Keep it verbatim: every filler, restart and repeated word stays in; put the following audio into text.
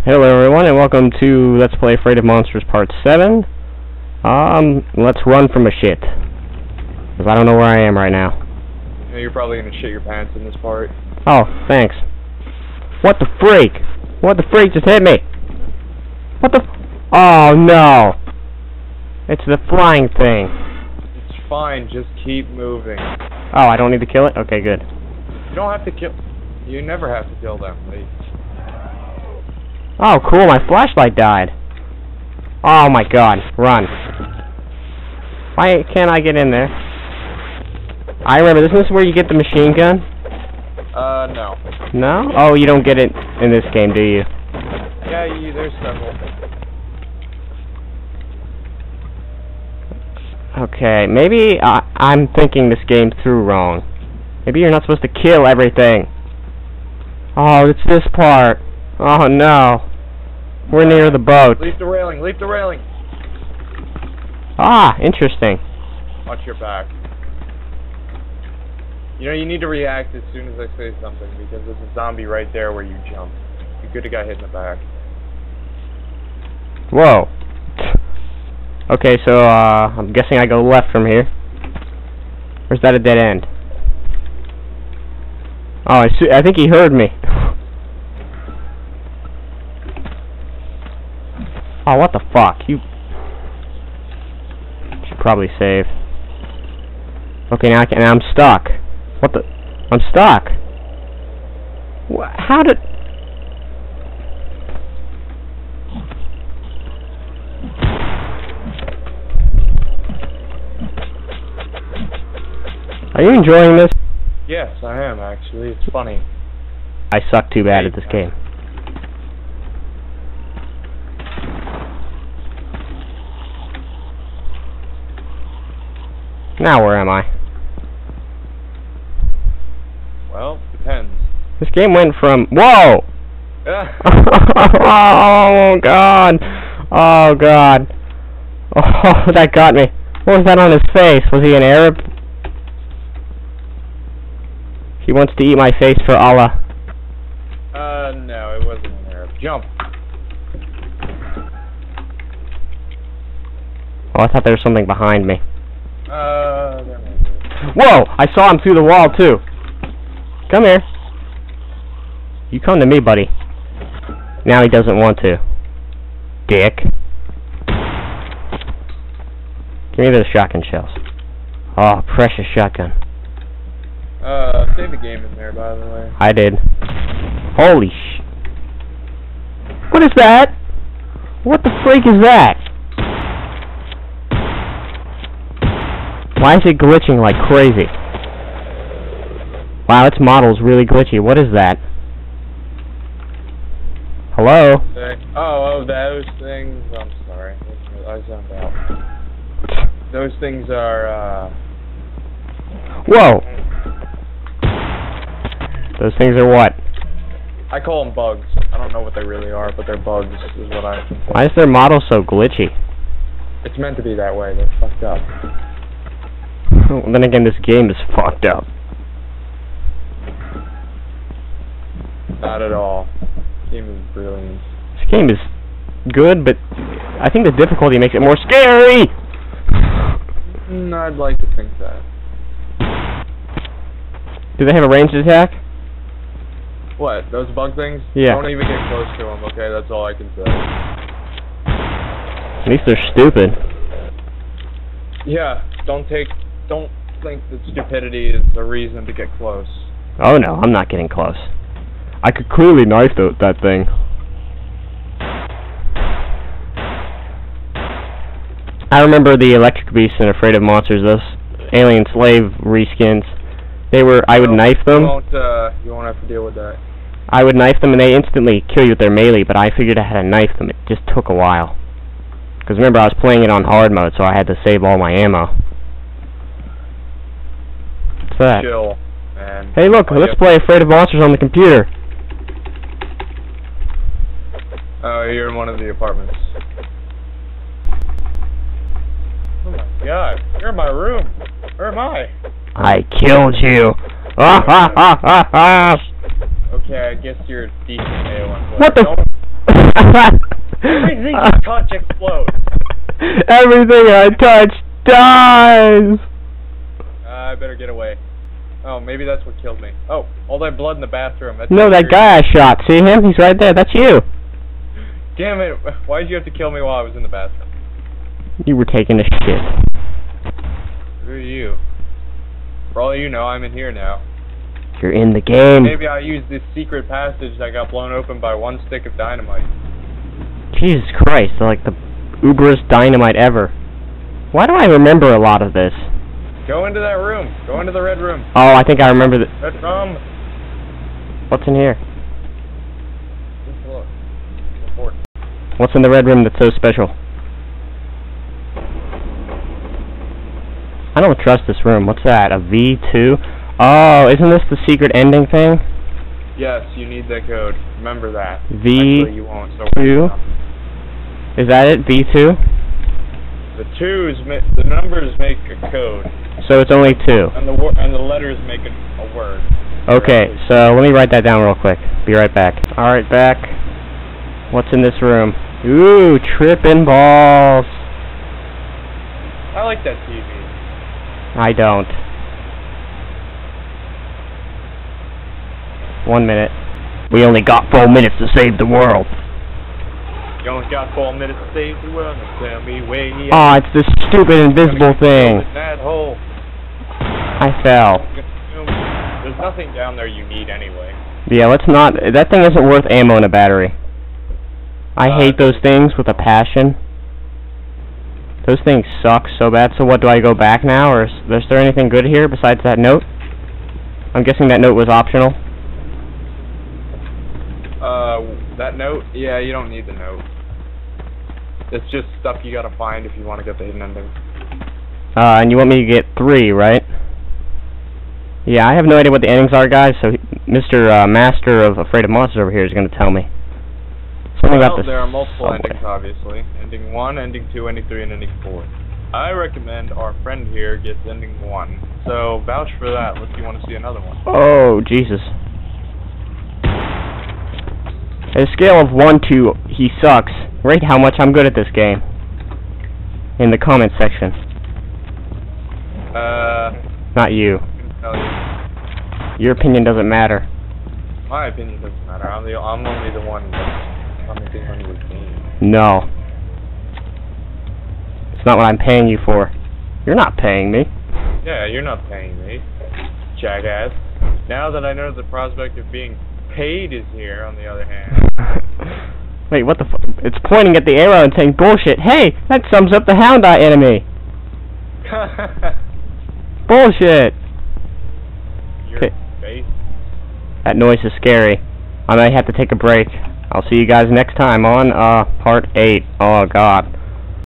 Hello everyone and welcome to Let's Play Afraid of Monsters Part seven. Um, let's run from a shit. Because I don't know where I am right now. You know, you're probably gonna shit your pants in this part. Oh, thanks. What the freak? What the freak just hit me? What the f- Oh no! It's the flying thing. It's fine, just keep moving. Oh, I don't need to kill it? Okay, good. You don't have to kill... You never have to kill them. They... Oh, cool, my flashlight died. Oh my god, run. Why can't I get in there? I remember, this is where you get the machine gun? Uh, no. No? Oh, you don't get it in this game, do you? Yeah, you, there's several. Okay, maybe I, I'm thinking this game through wrong. Maybe you're not supposed to kill everything. Oh, it's this part. Oh no. We're near the boat. Leave the railing, leave the railing! Ah, interesting. Watch your back. You know, you need to react as soon as I say something, because there's a zombie right there where you jump. You could have got hit in the back. Whoa. Okay, so, uh, I'm guessing I go left from here. Or is that a dead end? Oh, I, see, I think he heard me. Oh, what the fuck? You should probably save. Okay, now I can. Now I'm stuck. What the? I'm stuck. Wh how did? Are you enjoying this? Yes, I am actually. It's funny. I suck too bad at this game. Now where am I? Well, depends. This game went from whoa. Oh god. Oh god. Oh, that got me. What was that on his face? Was he an Arab? He wants to eat my face for Allah. Uh, no, it wasn't an Arab. Jump. Oh, I thought there was something behind me. Uh, there might be. Whoa! I saw him through the wall, too. Come here. You come to me, buddy. Now he doesn't want to. Dick. Give me those shotgun shells. Oh, precious shotgun. Uh, save the game in there, by the way. I did. Holy sh... What is that? What the freak is that? Why is it glitching like crazy? Wow, its model's really glitchy. What is that? Hello? Oh, oh, those things... I'm sorry. I zoned out. Those things are, uh... Whoa! Those things are what? I call them bugs. I don't know what they really are, but they're bugs, is what I think. Why is their model so glitchy? It's meant to be that way. They're fucked up. Well, then again, this game is fucked up. Not at all. This game is brilliant. This game is good, but I think the difficulty makes it more scary! Mm, I'd like to think that. Do they have a ranged attack? What? Those bug things? Yeah. Don't even get close to them, okay? That's all I can say. At least they're stupid. Yeah, don't take... Don't think that stupidity is the reason to get close. Oh no, I'm not getting close. I could clearly knife th that thing. I remember the Electric Beast and Afraid of Monsters, those alien slave reskins. They were, I would no, knife them. You won't, uh, you won't have to deal with that. I would knife them and they instantly kill you with their melee, but I figured I had to knife them. It just took a while. Because remember, I was playing it on hard mode, so I had to save all my ammo. What's that? Chill, man. Hey look, Oh, let's yep. play Afraid of Monsters on the computer. Oh, you're in one of the apartments. Oh my god, you're in my room. Where am I? I killed you. Ah, ah, ah, ah, ah. Okay, I guess you're a decent A O one player. What the? Don't Everything you touch explodes. Everything I touch dies. Uh, I better get away. Oh, maybe that's what killed me. Oh, all that blood in the bathroom. That's no, that guy I shot. See him? He's right there. That's you. Damn it. Why did you have to kill me while I was in the bathroom? You were taking a shit. Who are you? For all you know, I'm in here now. You're in the game. Maybe I used this secret passage that got blown open by one stick of dynamite. Jesus Christ, like the uberest dynamite ever. Why do I remember a lot of this? Go into that room. Go into the red room. Oh, I think I remember the... Red room. What's in here? Just look. Report. What's in the red room that's so special? I don't trust this room. What's that? A V two? Oh, isn't this the secret ending thing? Yes, you need that code. Remember that. V Actually, you won't, so two? Is that it? V two? The twos, ma the numbers make a code. So it's only two. And the wor and the letters make a, a word. Okay, so let me write that down real quick. Be right back. Alright, back. What's in this room? Ooh, tripping balls. I like that T V. I don't. One minute. We only got four minutes to save the world. You only got four minutes to save the world. Tell me where you Oh, it's this stupid invisible thing. That hole. I fell. There's nothing down there you need anyway. Yeah, let's not. That thing isn't worth ammo in a battery. I uh, hate those things with a passion. Those things suck so bad. So what, do I go back now, or is, is there anything good here besides that note? I'm guessing that note was optional. Uh, that note? Yeah, you don't need the note. It's just stuff you gotta find if you want to get the hidden ending. Uh, and you want me to get three, right? Yeah, I have no idea what the endings are, guys, so Mister Uh, Master of Afraid of Monsters over here is going to tell me. Something well, about this there are multiple subway. endings, obviously. Ending one, ending two, ending three, and ending four. I recommend our friend here gets ending one. So, vouch for that unless you want to see another one. Oh, Jesus. At a scale of one to he sucks, rate how much I'm good at this game. In the comments section. Uh... Not you. Tell you. Your opinion doesn't matter. My opinion doesn't matter. I'm the I'm only the one that's commenting on your game. No. It's not what I'm paying you for. You're not paying me. Yeah, you're not paying me, jackass. Now that I know the prospect of being paid is here, on the other hand. Wait, what the f- It's pointing at the arrow and saying bullshit. Hey, that sums up the Hound Eye enemy. Bullshit. Your face. That noise is scary. I might have to take a break. I'll see you guys next time on uh part eight. Oh god.